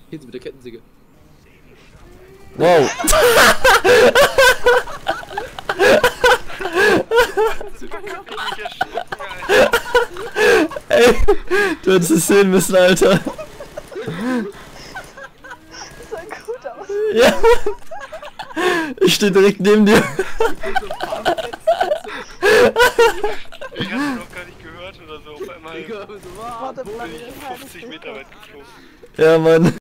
Hinten mit der Kettensäge. Wow. Ey, du hättest es sehen müssen, Alter. Das sah gut aus. Ja. Ich stehe direkt neben dir. Ich hatte noch gar nicht gehört oder so. Auf einmal Digga, so, Warte, bin bleib ich in 50 Meter weit geflogen. Ja, Mann.